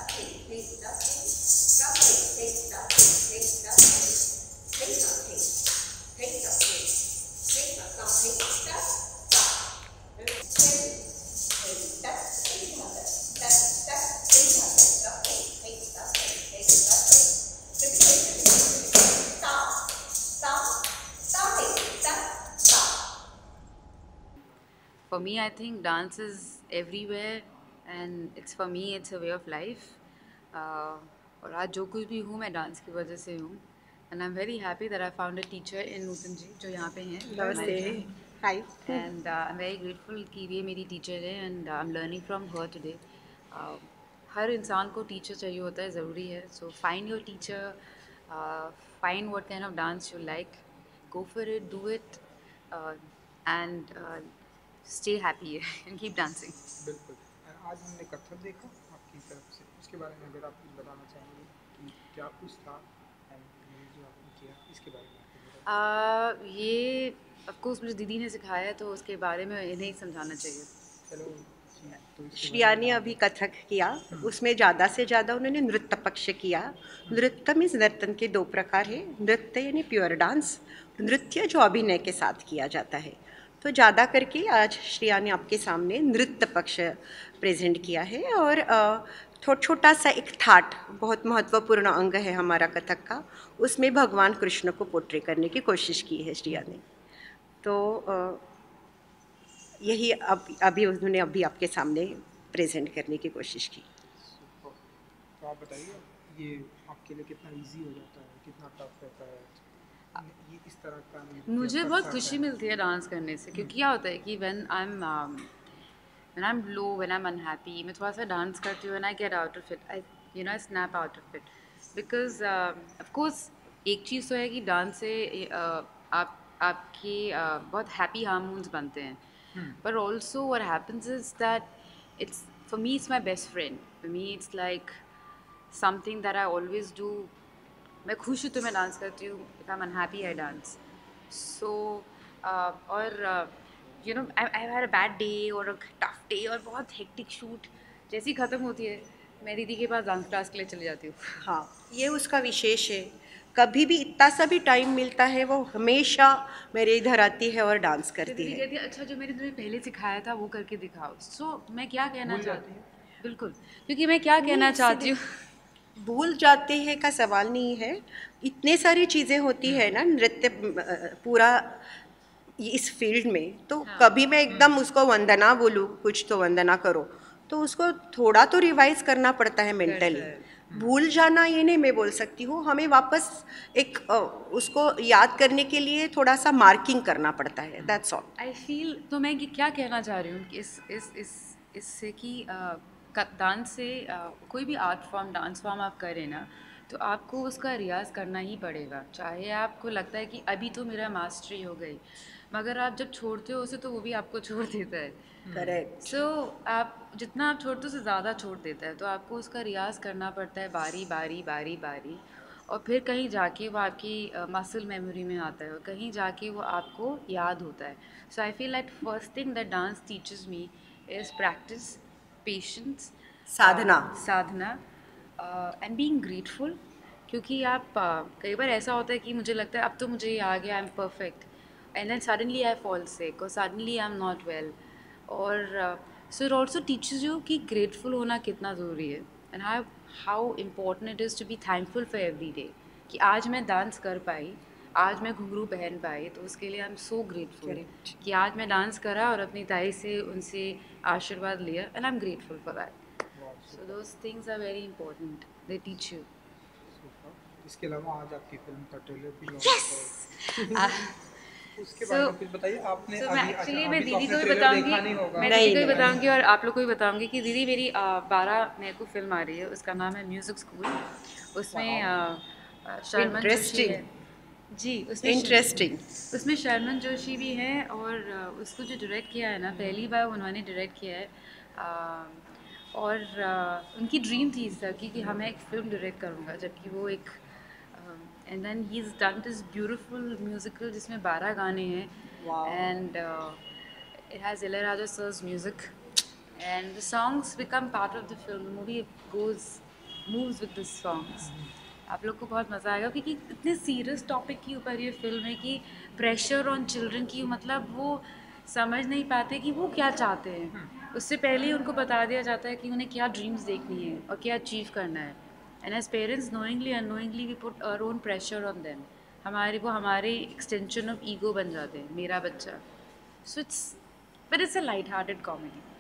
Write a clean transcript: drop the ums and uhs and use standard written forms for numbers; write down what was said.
For me, I think dance is everywhere, and it's for me, it's a way of life. और आज जो कुछ भी हूँ मैं डांस की वजह से हूँ, and I'm very happy that I found a teacher in नूतन जी जो यहाँ पे हैं नमस्ते, हमारे हाय। and I'm very grateful कि ये मेरी teacher है and I'm learning from her today. Uh, हर इंसान को teacher चाहिए होता है, ज़रूरी है. So find your teacher, uh, find what kind of dance you like, go for it, do it, uh, and stay happy and keep dancing. बिल्कुल। आज हमने कथक देखा आपकी तरफ से, उसके बारे में अगर आप कुछ बताना चाहेंगे कि क्या कुछ था एंड ये जो आपने किया इसके बारे में आपको बताइए। ये ऑफ कोर्स मुझे दीदी ने सिखाया है तो उसके बारे में इन्हें ही समझाना चाहिए. चलो जी, तो इसके श्रिया बारे ने में अभी कथक किया, उसमें ज़्यादा से ज़्यादा उन्होंने नृत्य पक्ष किया। नृत्य मीन्स नर्तन के दो प्रकार है, नृत्य यानी प्योर डांस, नृत्य जो अभिनय के साथ किया जाता है। तो ज़्यादा करके आज श्रिया ने आपके सामने नृत्य पक्ष प्रेजेंट किया है और छोटा सा एक थाट, बहुत महत्वपूर्ण अंग है हमारा कथक का, उसमें भगवान कृष्ण को पोर्ट्रे करने की कोशिश की है श्रिया ने। तो यही अभी उन्होंने अभी आपके सामने प्रेजेंट करने की कोशिश की। तो आप बताइए ये आपके लिए कितना इजी हो जाता है, कितना टफ रहता है ये इस तरह का मुझे बहुत खुशी मिलती है डांस करने से, क्योंकि क्या होता है कि when I'm low, when I'm unhappy, मैं थोड़ा सा डांस करती हूँ and I get out of it, I snap out of it because of course एक चीज़ तो है कि डांस से आपके बहुत हैप्पी हार्मोन्स बनते हैं, but also what happens is that for me it's my best friend. For me it's like something that I always do. मैं खुश हूँ तो मैं डांस करती हूँ, if I'm unhappy I dance. So और I've had a bad day or a tough day और बहुत hectic shoot जैसी ख़त्म होती है मैं दीदी के पास डांस क्लास के लिए चली जाती हूँ. हाँ, ये उसका विशेष है। कभी भी इतना सा भी टाइम मिलता है वो हमेशा मेरे इधर आती है और डांस करती दीदी है। कहती है अच्छा जो मैंने तुम्हें पहले सिखाया था वो करके दिखाओ. मैं क्या कहना चाहती हूँ, बिल्कुल, क्योंकि मैं क्या कहना चाहती हूँ, भूल जाते हैं का सवाल नहीं है, इतने सारी चीज़ें होती है ना नृत्य पूरा इस फील्ड में, तो कभी मैं एकदम उसको वंदना बोलूँ, कुछ तो वंदना करो, तो उसको थोड़ा तो रिवाइज करना पड़ता है मेंटली। भूल जाना ये नहीं मैं बोल सकती हूँ, हमें वापस एक उसको याद करने के लिए थोड़ा सा मार्किंग करना पड़ता है, दैट्स ऑल। आई फील तो मैं क्या कहना चाह रही हूँ कि इससे कि डांस से कोई भी आर्ट फॉर्म डांस फॉर्म आप करें ना तो आपको उसका रियाज़ करना ही पड़ेगा, चाहे आपको लगता है कि अभी तो मेरा मास्टरी हो गई, मगर आप जब छोड़ते हो उसे तो वो भी आपको छोड़ देता है. करेक्ट। सो आप जितना आप छोड़ते हो उससे ज़्यादा छोड़ देता है, तो आपको उसका रियाज़ करना पड़ता है बारी बारी बारी बारी, और फिर कहीं जाके वो आपकी मसल मेमोरी में आता है और कहीं जाके वो आपको याद होता है. So I feel that first thing that dance teaches me is practice, patience, sadhana and being grateful. क्योंकि आप कई बार ऐसा होता है कि मुझे लगता है अब तो मुझे ये आ गया, I am perfect, and then suddenly I fall sick और suddenly I am not well. और so it also teaches you कि ग्रेटफुल होना कितना ज़रूरी है and how important it is to be thankful for every day. कि आज मैं डांस कर पाई, आज मैं घुंघरू पहन पाई, तो उसके लिए आई एम सो ग्रेटफुल कि आज मैं डांस करा और अपनी ताई से उनसे आशीर्वाद लिया, and I am grateful for that. So those things are very important. They teach you. इसके अलावा आज आपकी फिल्म का ट्रेलर भी लॉन्च है, उसके बारे में कुछ बताइए आपने. So मैं एक्चुअली मैं अभी तो दीदी को आपने भी ट्रेलर बताऊंगी, देखा नहीं होगा. मैं दीदी को भी बताऊंगी और आप लोग को भी बताऊंगी कि दीदी मेरी 12 मई को फिल्म आ रही है, उसका नाम है म्यूज़िक स्कूल. उसमें शर्मन जोशी है जी, उसमें शर्मन जोशी भी हैं और उसको जो डायरेक्ट किया है ना, पहली बार उन्होंने डायरेक्ट किया है. और उनकी ड्रीम थी इस तरह की कि हाँ मैं एक फ़िल्म डायरेक्ट करूँगा, जबकि वो एक and then he is done this beautiful musical जिसमें 12 गाने हैं, and it has Ilaiyaraaja sir's music, and the songs become part of the film. The movie goes moves with this songs. आप लोग को बहुत मज़ा आएगा क्योंकि इतने सीरियस टॉपिक के ऊपर ये फिल्म है कि प्रेशर ऑन चिल्ड्रन की, मतलब वो समझ नहीं पाते कि वो क्या चाहते हैं। उससे पहले ही उनको बता दिया जाता है कि उन्हें क्या ड्रीम्स देखनी है और क्या अचीव करना है। And as parents knowingly unknowingly we put our own pressure on them. हमारे एक्सटेंशन ऑफ ईगो बन जाते हैं, मेरा बच्चा। So it's but it's a light hearted comedy.